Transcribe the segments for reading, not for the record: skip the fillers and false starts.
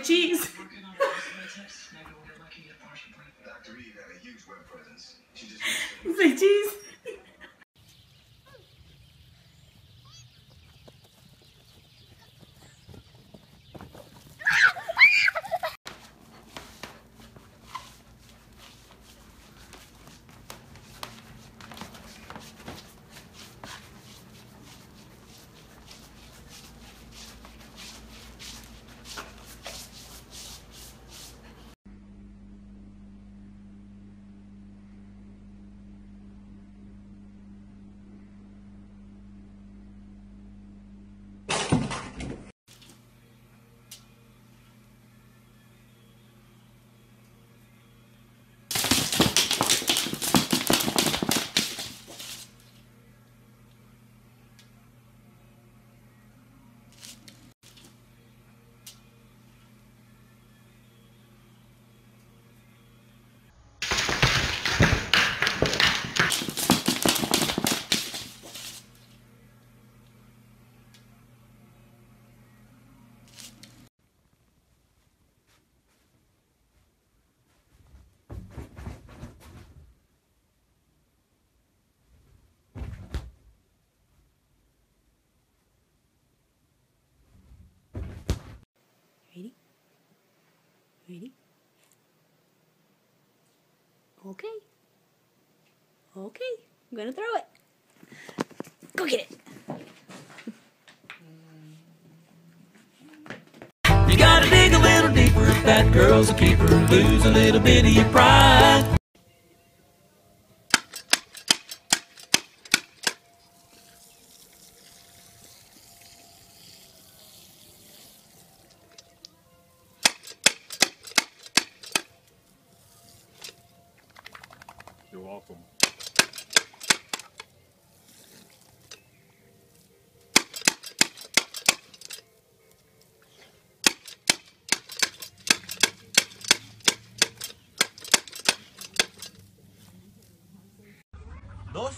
cheese. Say cheese. Ready? Ready? Okay. Okay. I'm gonna throw it. Go get it. You gotta dig a little deeper if that girl's a keeper. Lose a little bit of your pride. You're welcome. Dos.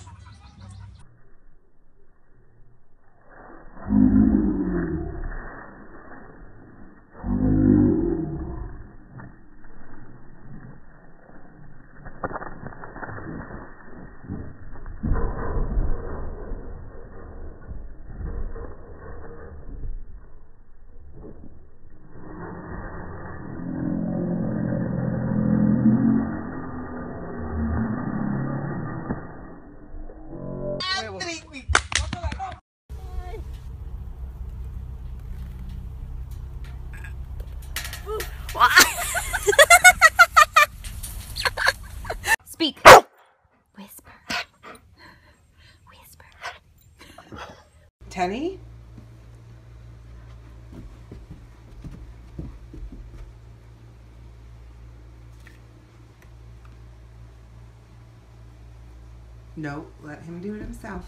Speak. Whisper. Whisper. Tenny? No, let him do it himself.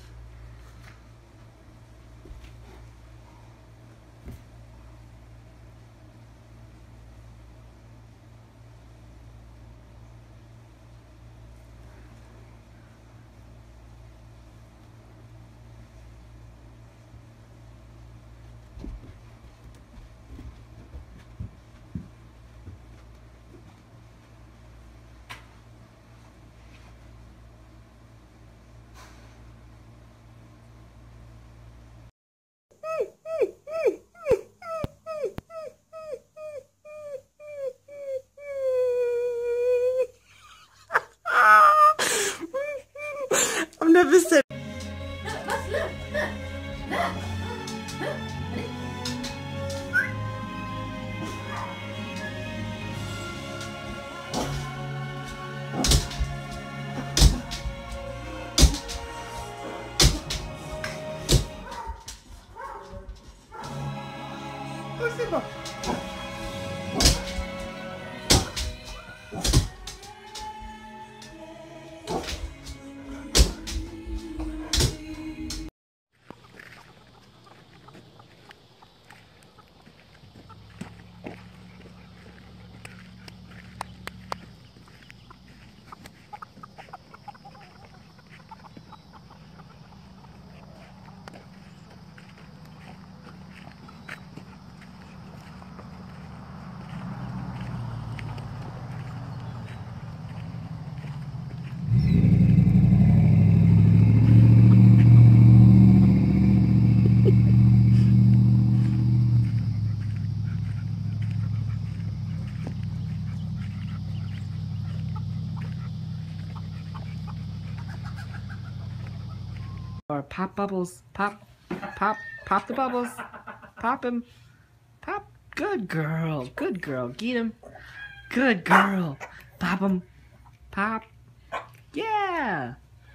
Pop bubbles. Pop, pop, pop the bubbles. Pop him. Pop. Good girl. Good girl. Get him. Good girl. Pop him. Pop. Yeah.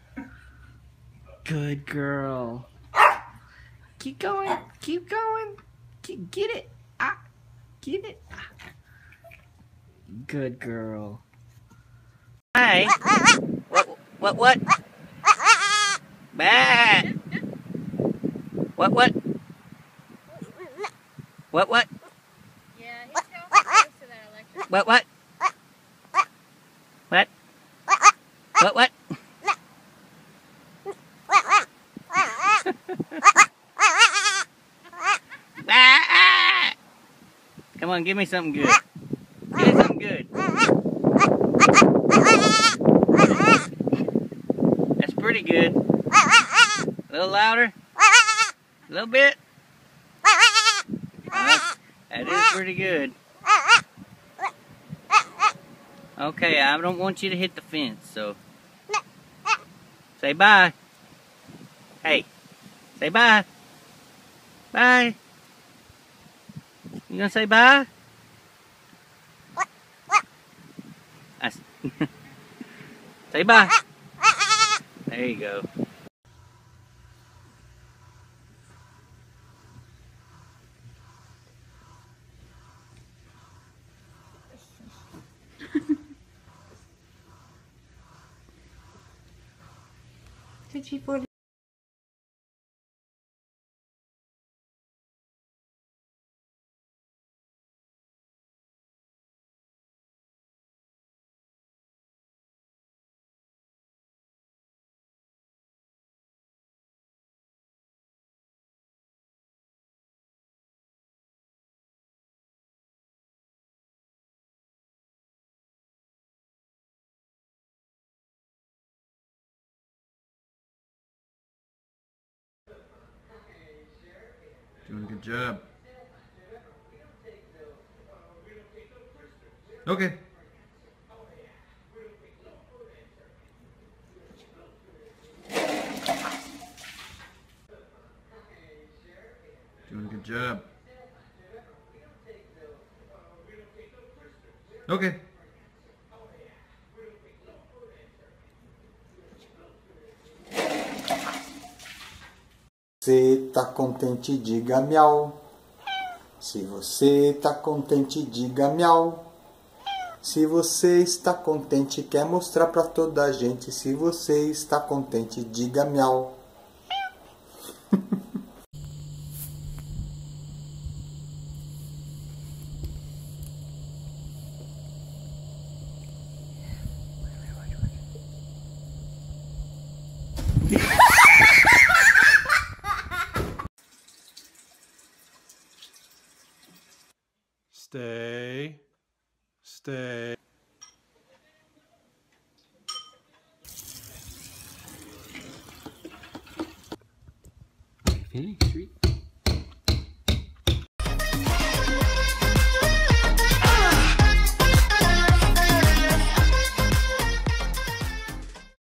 Good girl. Keep going. Keep going. Get it. Ah. Get it. Ah. Good girl. Hi. What? Bah. What? What? Yeah, he's going close to that electric. What? What? Ah! Come on, give me something good. Give me something good. That's pretty good. A little louder. A little bit. That is pretty good. Okay, I don't want you to hit the fence, so say bye. Hey, say bye. Bye. You gonna say bye? Say bye. There you go. Did she for Doing a good job. Okay. Doing a good job. Okay. Você tá contente, diga miau. Se você tá contente, diga miau. Se você está contente, quer mostrar pra toda a gente. Se você está contente, diga miau. Stay. Stay. Finish.